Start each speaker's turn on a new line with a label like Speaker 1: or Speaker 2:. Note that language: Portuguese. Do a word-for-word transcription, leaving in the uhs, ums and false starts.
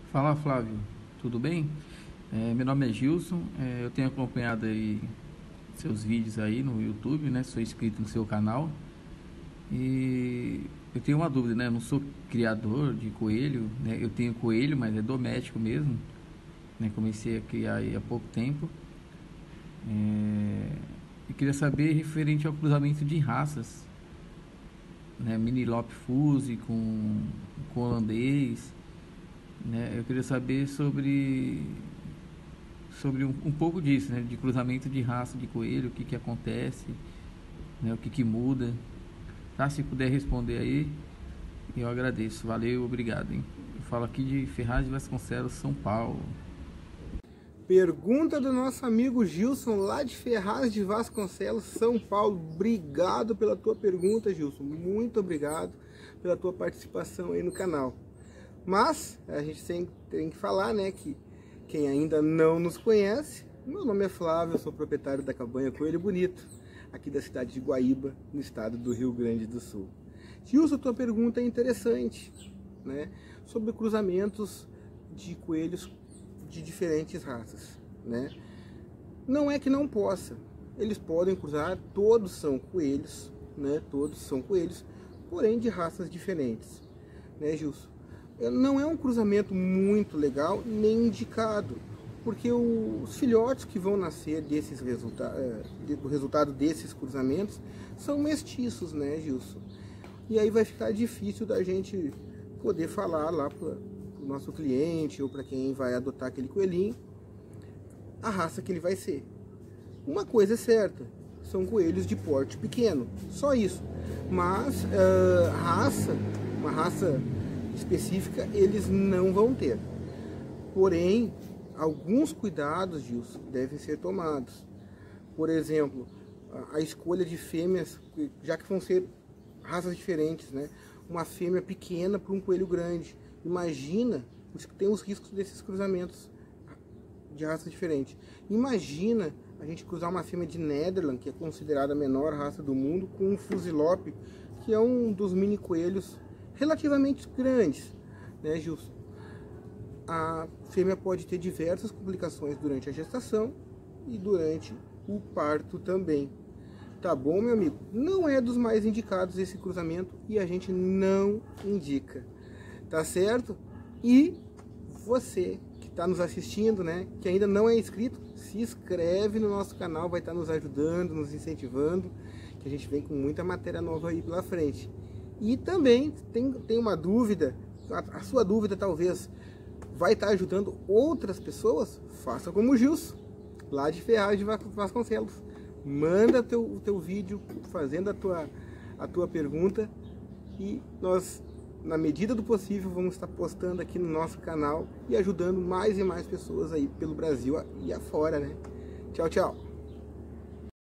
Speaker 1: Fala, Flávio, tudo bem? É, meu nome é Gilson, é, eu tenho acompanhado aí seus vídeos aí no YouTube, né? Sou inscrito no seu canal e eu tenho uma dúvida, né? Eu não sou criador de coelho, né? Eu tenho coelho, mas é doméstico mesmo, né? Comecei a criar aí há pouco tempo. É, eu queria saber referente ao cruzamento de raças, né? Mini Lop Fuse com, com holandês, né? Eu queria saber sobre sobre um, um pouco disso, né? De cruzamento de raça de coelho, o que que acontece, né? O que que muda, tá? Se puder responder aí, eu agradeço. Valeu, obrigado, hein? Eu falo aqui de Ferraz de Vasconcelos, São Paulo.
Speaker 2: Pergunta do nosso amigo Gilson, lá de Ferraz de Vasconcelos, São Paulo. Obrigado pela tua pergunta, Gilson. Muito obrigado pela tua participação aí no canal. Mas a gente tem, tem que falar, né, que quem ainda não nos conhece, meu nome é Flávio, eu sou proprietário da Cabanha Coelho Bonito, aqui da cidade de Guaíba, no estado do Rio Grande do Sul. Gilson, tua pergunta é interessante, né, sobre cruzamentos de coelhos de diferentes raças, né? Não é que não possa, eles podem cruzar, todos são coelhos, né? Todos são coelhos, porém de raças diferentes, né, Gilson? Não é um cruzamento muito legal nem indicado, porque os filhotes que vão nascer desses resultados, do resultado desses cruzamentos são mestiços, né, Gilson? E aí vai ficar difícil da gente poder falar lá para o nosso cliente ou para quem vai adotar aquele coelhinho a raça que ele vai ser. Uma coisa é certa, são coelhos de porte pequeno, só isso. Mas uh, raça, uma raça específica, eles não vão ter. Porém, alguns cuidados, Gilson, devem ser tomados. Por exemplo, a escolha de fêmeas, já que vão ser raças diferentes, né? Uma fêmea pequena para um coelho grande. Imagina, tem os riscos desses cruzamentos de raças diferentes. Imagina a gente cruzar uma fêmea de Nederland, que é considerada a menor raça do mundo, com um Fusilope, que é um dos mini coelhos relativamente grandes, né, Gilson? A fêmea pode ter diversas complicações durante a gestação e durante o parto também. Tá bom, meu amigo? Não é dos mais indicados esse cruzamento e a gente não indica, tá certo? E você que está nos assistindo, né, que ainda não é inscrito, se inscreve no nosso canal, vai estar nos ajudando, nos incentivando, que a gente vem com muita matéria nova aí pela frente. E também tem, tem uma dúvida, a, a sua dúvida talvez vai estar ajudando outras pessoas, faça como o Gilson, lá de Ferraz de Vasconcelos. Manda teu, o teu vídeo fazendo a tua, a tua pergunta e nós, na medida do possível, vamos estar postando aqui no nosso canal e ajudando mais e mais pessoas aí pelo Brasil e afora, né? Tchau, tchau!